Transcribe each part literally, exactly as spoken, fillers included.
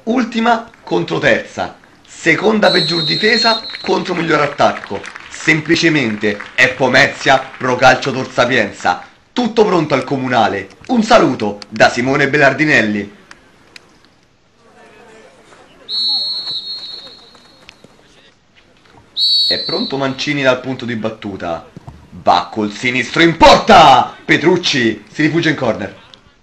Ultima contro terza. Seconda peggior difesa contro miglior attacco. Semplicemente è Pomezia pro Calcio Tor Sapienza. Tutto pronto al comunale. Un saluto da Simone Belardinelli. È pronto Mancini dal punto di battuta. Va col sinistro in porta! Petrucci si rifugia in corner.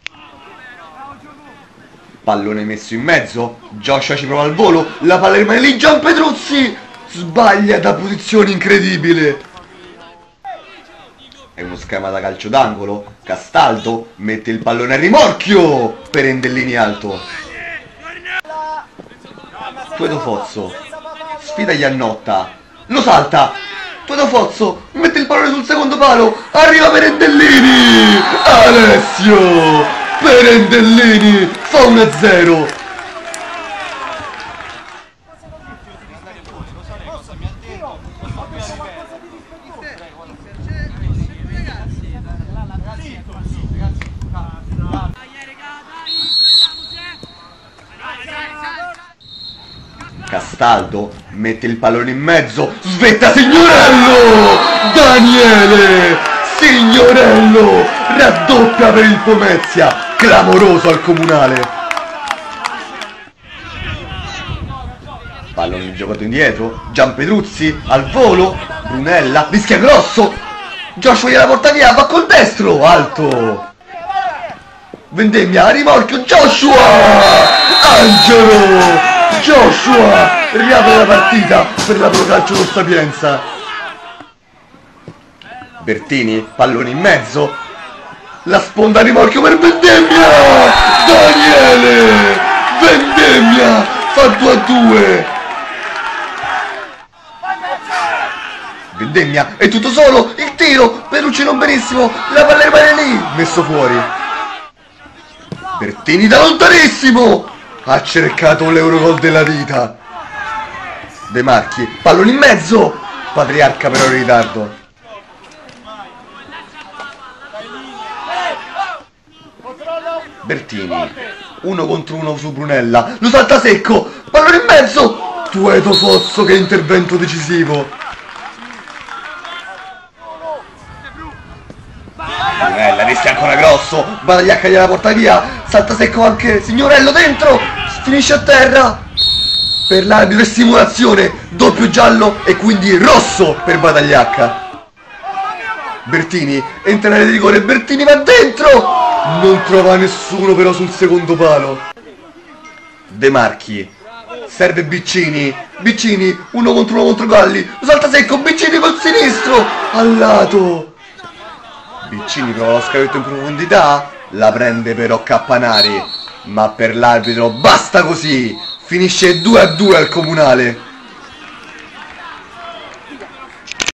Pallone messo in mezzo. Joshua ci prova al volo. La palla rimane lì. Gian Petruzzi sbaglia da posizione incredibile. È uno schema da calcio d'angolo. Castaldo mette il pallone a rimorchio per Endellini alto. Tuedo Fozzo sfida Iannotta. Lo salta. Tuedo Fozzo mette il pallone sul secondo palo. Arriva Perendellini. Alessio Perendellini fa uno a zero. Castaldo mette il pallone in mezzo. Svetta Signorello. Daniele Signorello raddoppia per il Pomezia. Clamoroso al comunale. Pallone giocato indietro. Gian Petruzzi al volo. Brunella rischia grosso. Joshua gliela porta via. Va col destro alto. Vendemmia a rimorchio. Joshua Angelo. Joshua riapre la partita per la Pro Calcio Tor Sapienza. Bertini, pallone in mezzo. La sponda a rimorchio per Vendemmia. Daniele Vendemmia fa due a due. Vendemmia è tutto solo. Il tiro, Petrucci non benissimo. La palla rimane lì, messo fuori. Bertini da lontanissimo ha cercato l'Eurogol della vita. De Marchi, pallone in mezzo. Patriarca però in ritardo. Bertini, uno contro uno su Brunella. Lo salta secco. Pallone in mezzo. Tuedo Fozzo, che intervento decisivo. Brunella rischia ancora grosso. Badagliacca gliela porta via. Salta secco anche Signorello dentro. Finisce a terra. Per l'arbitro è simulazione. Doppio giallo e quindi rosso per Badagliacca. Bertini entra nell'area di rigore. Bertini va dentro. Non trova nessuno però sul secondo palo. De Marchi serve Biccini. Biccini uno contro uno contro Galli. Lo salta secco. Biccini col sinistro al lato. Biccini prova lo scavetto in profondità. La prende però Cappanari. Ma per l'arbitro basta così. Finisce due a due al comunale.